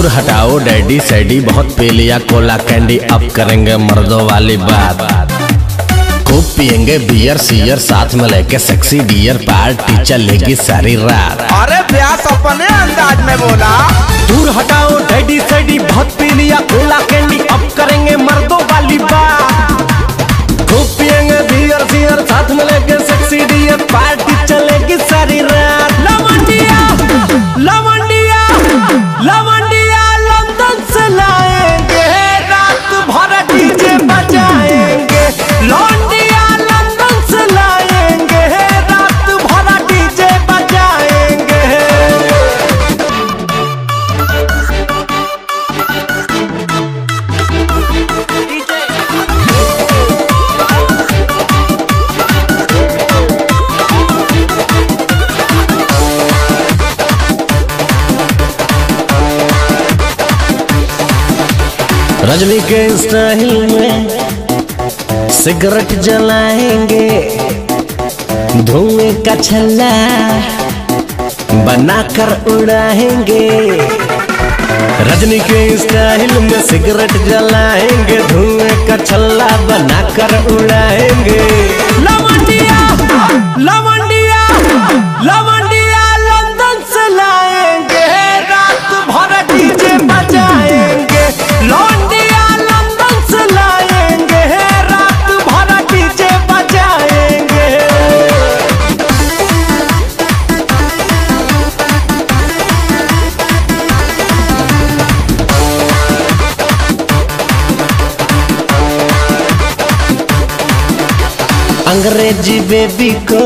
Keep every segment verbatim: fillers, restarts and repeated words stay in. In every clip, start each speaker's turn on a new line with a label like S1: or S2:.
S1: हटाओ डैडी सैडी, बहुत पी लिया कोला कैंडी, अब करेंगे मर्दों वाली बात। खूब पियेंगे बियर सियर, साथ में लेके सेक्सी डियर, पार्टी चलेगी सारी रात।
S2: अरे प्यास अपने अंदाज में बोला।
S1: दूर हटाओ डैडी सैडी, बहुत पी लिया कोला कैंडी, अब करेंगे मर्दों वाली बात। खूब पियेंगे बियर सियर, साथ में लेके सेक्सी डियर, पार्टी चलेगी सारी रात। लवंडिया लवंडिया लवंडिया लंदन से लाएंगे, रात भर डीजे बजाएंगे। लवंडिया लंदन से लाएंगे, रात भर डीजे बजाएंगे। रजनी के स्टाइल में सिगरेट जलाएंगे, धुएं का छल्ला बनाकर उड़ाएंगे। रजनी के स्टाइल में सिगरेट जलाएंगे, धुएं का छल्ला बनाकर उड़ाएंगे। लवंडिया लवंडिया लवंडिया लंदन से लाएंगे, रात भर डीजे बजाएंगे। लवंडिया लंदन से लाएंगे, रात भर डीजे बजाएंगे। अंग्रेजी बेबी को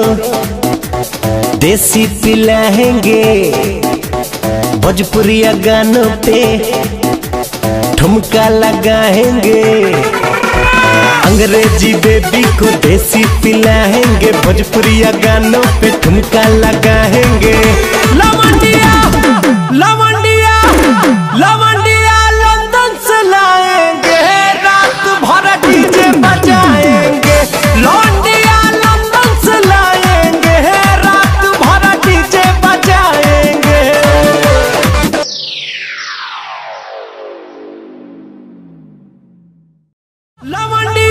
S1: देसी पिलाएंगे, भोजपुरिया गानों पे ठुमका लगाएंगे। अंग्रेजी बेबी को देसी पिलाएंगे, भोजपुरिया गानों पे ठुमका लगाएंगे। लवंडिया लवंडिया लवंडिया लंदन से लाएंगे, रात भर डीजे बजाएंगे। लवंडिया लंदन से लाएंगे, रात भर डीजे बजाएंगे। लवंडिया